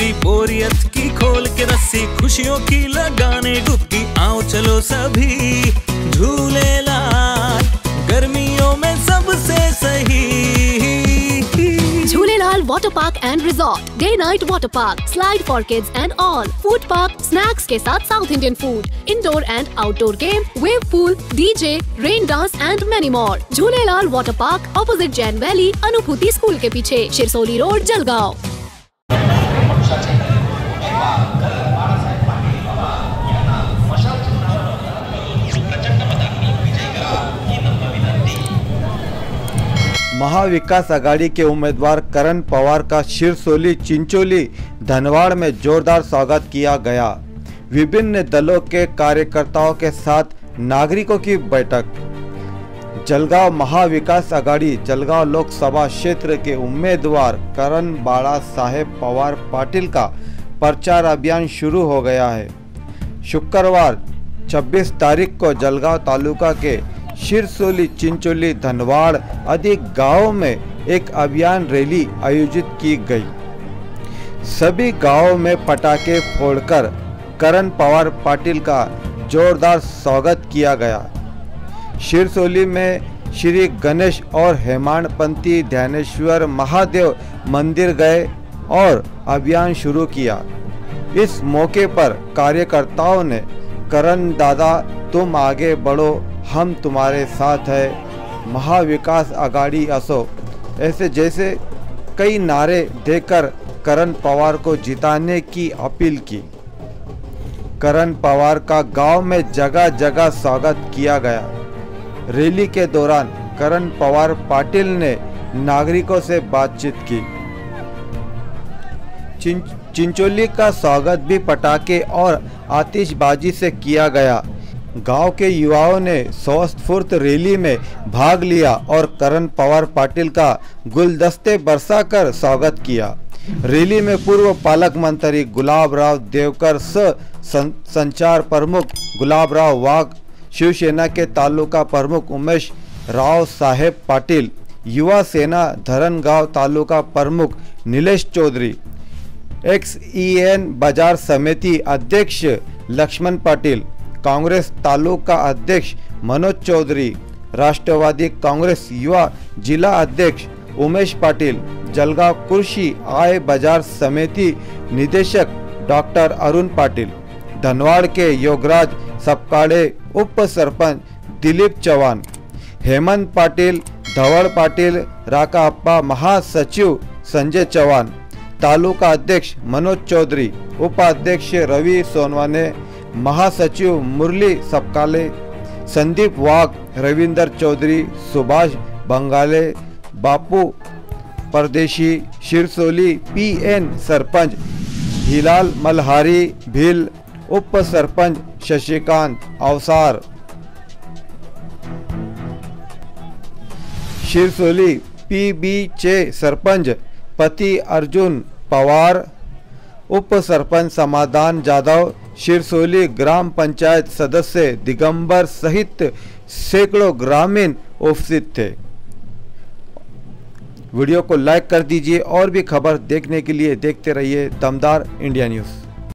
दोस्ती बोरियत की खोल के रस्सी, खुशियों की लगाने डुबकी, आओ चलो सभी झूलेलाल गर्मियों में सबसे सही। Jhulelalal Water Park and Resort, Day Night Water Park, Slide for Kids and all, Food Park, Snacks के साथ South Indian food, Indoor and Outdoor game, Wave Pool, DJ, Rain Dance and many more. Jhulelalal Water Park, opposite Jain Valley, Anubhuti school के पीछे, Shirsoli road, Jalgaon. Mahavikas Aghadi के उम्मीदवार करण पवार का शिरसोली, चिंचोली, धनवाड़ में जोरदार स्वागत किया गया। विभिन्न दलों के कार्यकर्ताओं के साथ नागरिकों की बैठक। जलगांव महाविकास आघाड़ी जलगांव लोकसभा क्षेत्र के उम्मीदवार करण बाला साहेब पवार पाटिल का प्रचार अभियान शुरू हो गया है। शुक्रवार 26 तारीख को जलगांव तालुका के शिरसोली, चिंचोली, धनवाड़ आदि गांवों में एक अभियान रैली आयोजित की गई। सभी गांवों में पटाखे फोड़कर करण पवार पाटिल का जोरदार स्वागत किया गया। शिरसोली में श्री गणेश और हेमाड़पंथी ध्यानेश्वर महादेव मंदिर गए और अभियान शुरू किया। इस मौके पर कार्यकर्ताओं ने करण दादा तुम आगे बढ़ो, हम तुम्हारे साथ है, महाविकास आघाड़ी असो, ऐसे जैसे कई नारे देकर करण पवार को जिताने की अपील की। करण पवार का गांव में जगह जगह स्वागत किया गया। रैली के दौरान करण पवार पाटिल ने नागरिकों से बातचीत की। चिंचोली का स्वागत भी पटाखे और आतिशबाजी से किया गया। गांव के युवाओं ने स्वस्फूर्त रैली में भाग लिया और करण पवार पाटिल का गुलदस्ते बरसाकर स्वागत किया। रैली में पूर्व पालक मंत्री गुलाबराव देवकर, संचार प्रमुख गुलाबराव वाघ, शिवसेना के तालुका प्रमुख उमेश राव साहेब पाटिल, युवा सेना धरनगांव तालुका प्रमुख नीलेश चौधरी, XEN बाजार समिति अध्यक्ष लक्ष्मण पाटिल, कांग्रेस तालुका अध्यक्ष मनोज चौधरी, राष्ट्रवादी कांग्रेस युवा जिला अध्यक्ष उमेश पाटिल, जलगांव कृषि आय बाजार समिति निदेशक डॉक्टर अरुण पाटिल, धनवाड़ के योगराज सपकाड़े, उप सरपंच दिलीप चौहान, हेमंत पाटिल, धवड़ पाटिल, राकाप्पा महासचिव संजय चौहान, तालुका अध्यक्ष मनोज चौधरी, उपाध्यक्ष रवि सोनवाने, महासचिव मुरली सपकाले, संदीप वाघ, रविंदर चौधरी, सुभाष बंगाले, बापू परदेशी, शिरसोली PN सरपंच हिलाल मल्हारी भील, उप सरपंच शशिकांत अवसार, शिरसोली PB सरपंच पति अर्जुन पवार, उप सरपंच समाधान जाधव, शिरसोली ग्राम पंचायत सदस्य दिगंबर सहित सैकड़ों ग्रामीण उपस्थित थे। वीडियो को लाइक कर दीजिए और भी खबर देखने के लिए देखते रहिए दमदार इंडिया न्यूज़।